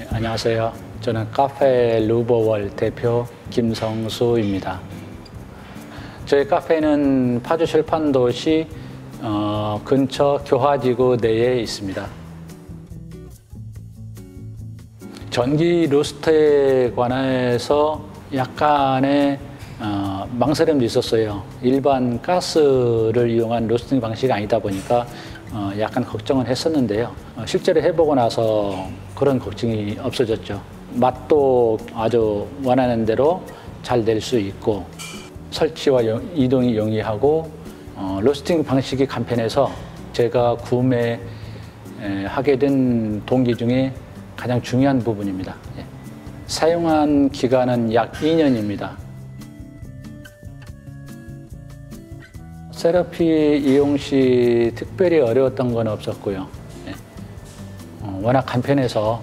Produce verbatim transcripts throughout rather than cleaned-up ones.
네, 안녕하세요. 저는 카페 루버월 대표 김성수입니다. 저희 카페는 파주 실판도시 어, 근처 교화지구 내에 있습니다. 전기 로스터에 관해서 약간의 어, 망설임도 있었어요. 일반 가스를 이용한 로스팅 방식이 아니다 보니까 어, 약간 걱정은 했었는데요. 어, 실제로 해보고 나서 그런 걱정이 없어졌죠. 맛도 아주 원하는 대로 잘 낼 수 있고 설치와 용, 이동이 용이하고 어, 로스팅 방식이 간편해서 제가 구매하게 된 동기 중에 가장 중요한 부분입니다. 예. 사용한 기간은 약 이 년입니다. 세라피 이용 시 특별히 어려웠던 건 없었고요. 예. 어, 워낙 간편해서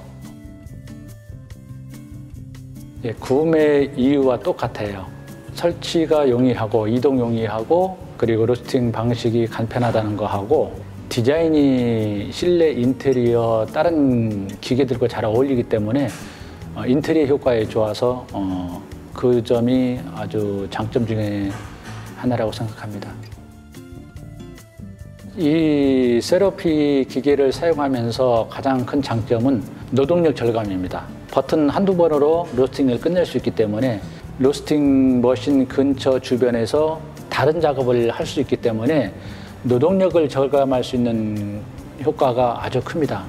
예, 구매 이유와 똑같아요. 설치가 용이하고 이동 용이하고 그리고 로스팅 방식이 간편하다는 거하고 디자인이 실내 인테리어 다른 기계들과 잘 어울리기 때문에 어, 인테리어 효과에 좋아서 어, 그 점이 아주 장점 중에 하나라고 생각합니다. 이 세라피 기계를 사용하면서 가장 큰 장점은 노동력 절감입니다. 버튼 한두 번으로 로스팅을 끝낼 수 있기 때문에 로스팅 머신 근처 주변에서 다른 작업을 할 수 있기 때문에 노동력을 절감할 수 있는 효과가 아주 큽니다.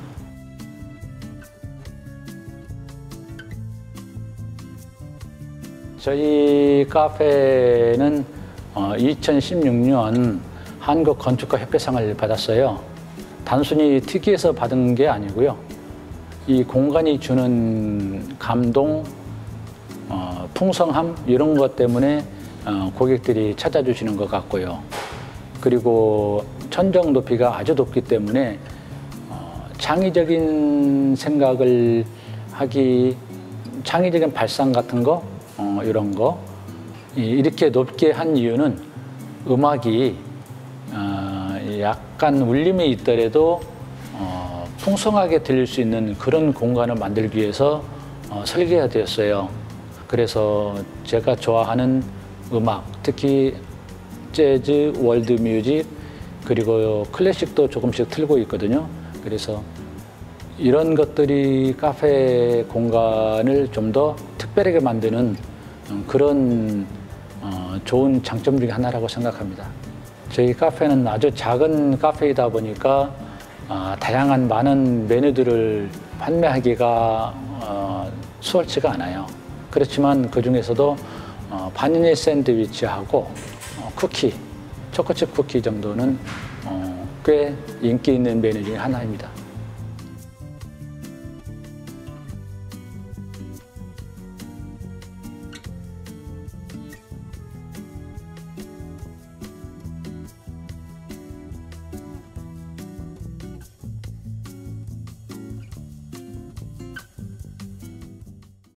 저희 카페는 이천십육 년 한국건축가협회상을 받았어요. 단순히 특이해서 받은 게 아니고요. 이 공간이 주는 감동, 어, 풍성함 이런 것 때문에 어, 고객들이 찾아주시는 것 같고요. 그리고 천정 높이가 아주 높기 때문에 어, 창의적인 생각을 하기, 창의적인 발상 같은 거 어, 이런 거 이렇게 높게 한 이유는 음악이 어, 약간 울림이 있더라도 어, 풍성하게 들릴 수 있는 그런 공간을 만들기 위해서 어, 설계가 되었어요. 그래서 제가 좋아하는 음악, 특히 재즈, 월드 뮤직, 그리고 클래식도 조금씩 틀고 있거든요. 그래서 이런 것들이 카페 공간을 좀 더 특별하게 만드는 그런 어, 좋은 장점 중에 하나라고 생각합니다. 저희 카페는 아주 작은 카페이다 보니까 어, 다양한 많은 메뉴들을 판매하기가 어, 수월치가 않아요. 그렇지만 그 중에서도 어, 바닐라 샌드위치하고 어, 쿠키, 초코칩 쿠키 정도는 어, 꽤 인기 있는 메뉴 중에 하나입니다.